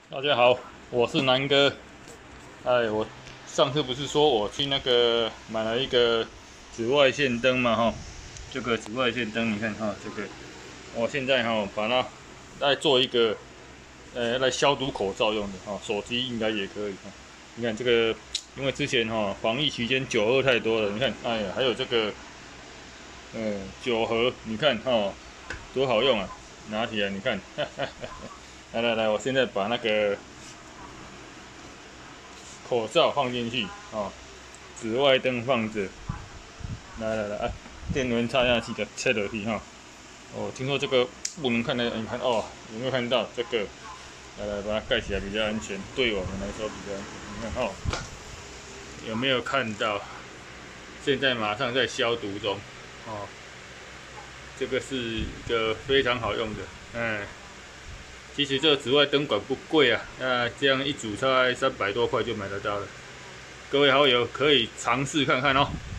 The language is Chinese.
大家好，我是南哥。哎，我上次不是说我去那个买了一个紫外线灯嘛，哈，这个紫外线灯，你看哈，这个我现在哈把它来做一个来消毒口罩用的哈，手机应该也可以哈。你看这个，因为之前哈防疫期间酒喝太多了，你看，哎呀，还有这个酒盒，你看哈多好用啊，拿起来你看，来来来，我现在把那个口罩放进去哦，紫外灯放着，来来来，啊，电源插下去的切落去哈。哦，听说这个不能看的，你看哦，有没有看到这个？来来，把它盖起来比较安全，对我们来说比较安全。你看哦，有没有看到？现在马上在消毒中哦，这个是一个非常好用的，其实这个紫外灯管不贵啊，那这样一组大概300多块就买得到了。各位好友可以尝试看看哦。